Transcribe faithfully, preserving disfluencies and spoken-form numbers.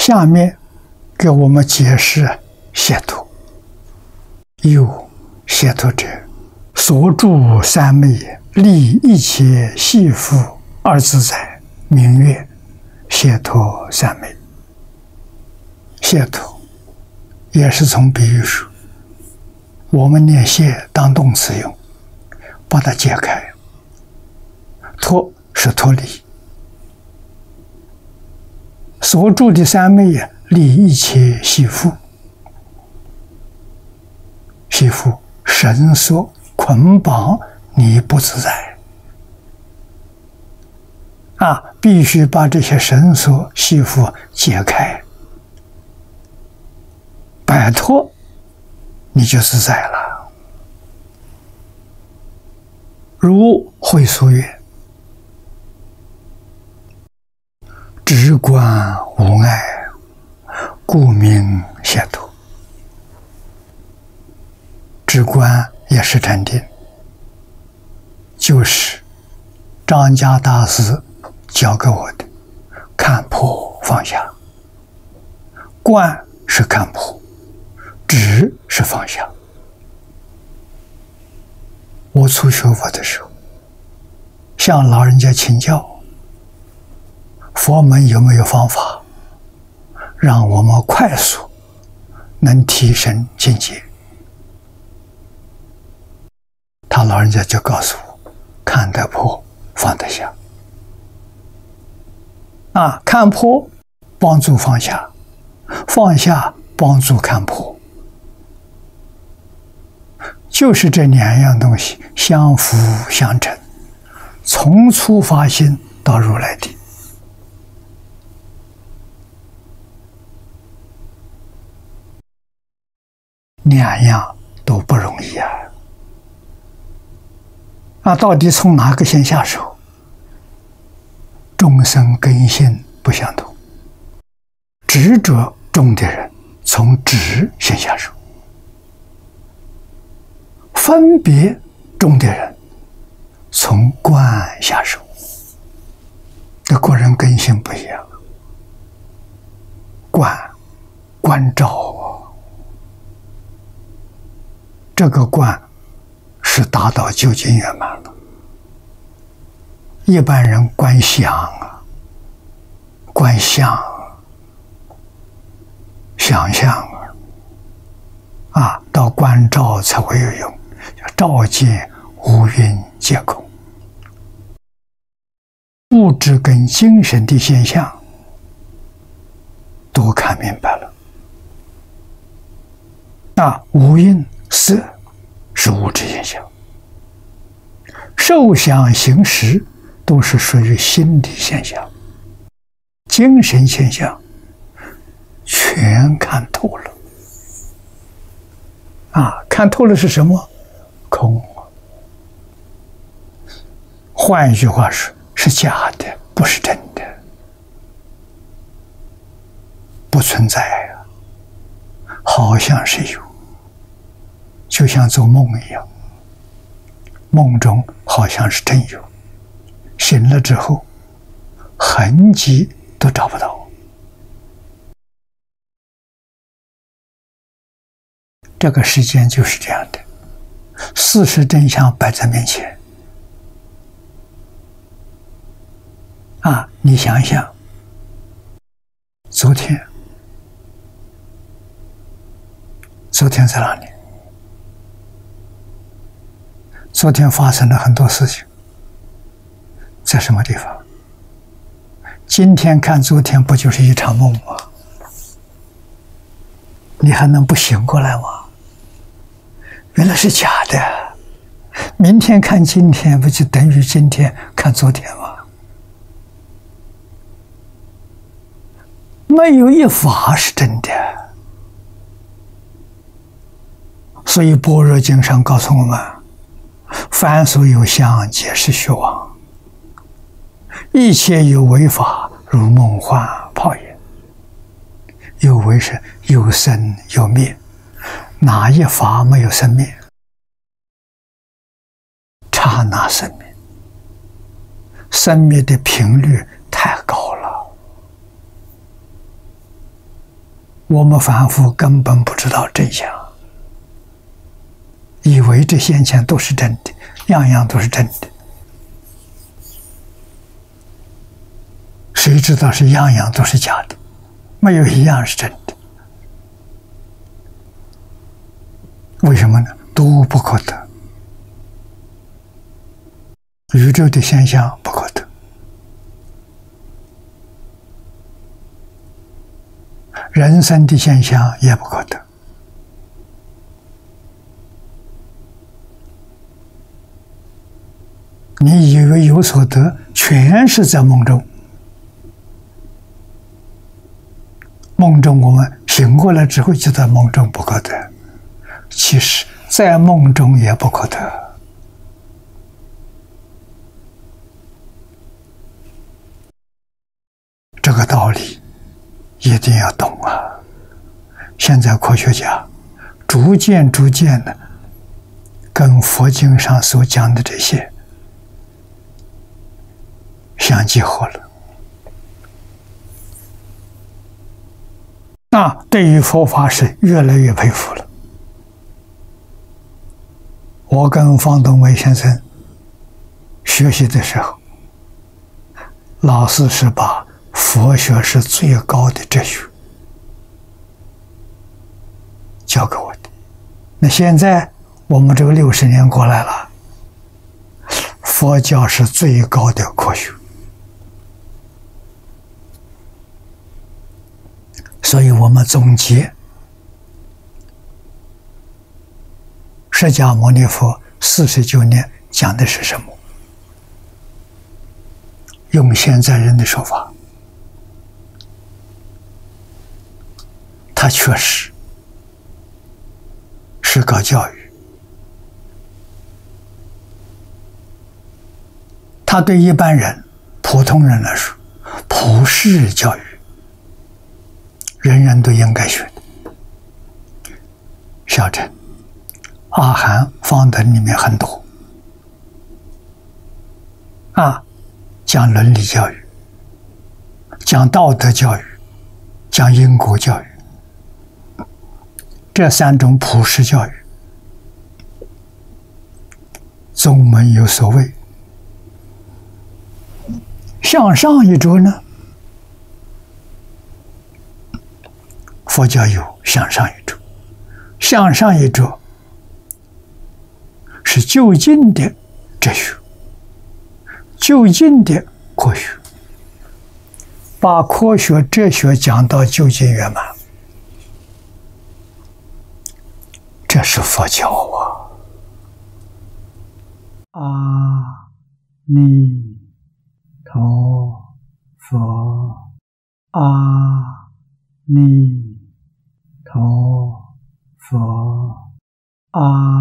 下面给我们解释解脱。有解脱者，所住三昧，利一切系缚而自在，名曰解脱三昧。解脱也是从比喻说，我们念解当动词用，把它解开。脱是脱离，所住的三昧啊，利一切系缚。系缚绳索捆绑你不自在啊，必须把这些绳索系缚解开，摆脱，你就自在了。如慧疏曰：直观无碍，故名解脱。直观也是禅定，就是张家大师教给我的，看破放下。观是看破，直是放下。我初学佛的时候，向老人家请教，佛门有没有方法让我们快速能提升境界？他老人家就告诉我，看得破，放得下。啊，看破帮助放下，放下帮助看破，就是这两样东西相辅相成，从初发心到如来地。两样都不容易啊！啊，到底从哪个先下手？众生根性不相同，执着重的人从执先下手，分别重的人从观下手。这个人根性不一样，观观照啊，这个观是达到究竟圆满了。一般人观想啊，观想，想象啊，啊，到观照才会有用。照见五蕴皆空，物质跟精神的现象都看明白了。那五蕴色是物质现象，受想行识都是属于心理现象，精神现象全看透了。啊，看透了是什么？空。换一句话说，是假的，不是真的，不存在啊，好像是有，就像做梦一样，梦中好像是真有，醒了之后痕迹都找不到。这个世间就是这样的，事实真相摆在面前啊！你想想，昨天，昨天在哪里？昨天发生了很多事情，在什么地方？今天看昨天，不就是一场梦吗？你还能不醒过来吗？原来是假的。明天看今天，不就等于今天看昨天吗？没有一法是真的。所以《般若经》上告诉我们，凡所有相，皆是虚妄，一切有为法，如梦幻泡影。有为是有生有灭，哪一法没有生灭？刹那生灭，生灭的频率太高了我们凡夫根本不知道真相，以为这现前都是真的，样样都是真的。谁知道是样样都是假的，没有一样是真的。为什么呢？都不可得。宇宙的现象不可得，人生的现象也不可得。你以为有所得，全是在梦中。梦中我们醒过来之后，就在梦中不可得，其实在梦中也不可得。这个道理一定要懂啊！现在科学家逐渐逐渐的跟佛经上所讲的这些相结合了。那对于佛法是越来越佩服了。我跟方东伟先生学习的时候，老师是把佛学是最高的哲学教给我的。那现在我们这个六十年过来了，佛教是最高的科学。所以我们总结释迦牟尼佛四十九年讲的是什么？用现在人的说法，他确实是搞教育，他对一般人、普通人来说，普世教育，人人都应该学的。小乘、阿含、方等里面很多啊，讲伦理教育，讲道德教育，讲因果教育，这三种普世教育，宗门有所谓。向上一着呢，佛教有向上一着，向上一着是究竟的哲学，究竟的科学，把科学哲学讲到究竟圆满，这是佛教啊！阿弥陀佛，阿弥陀佛，阿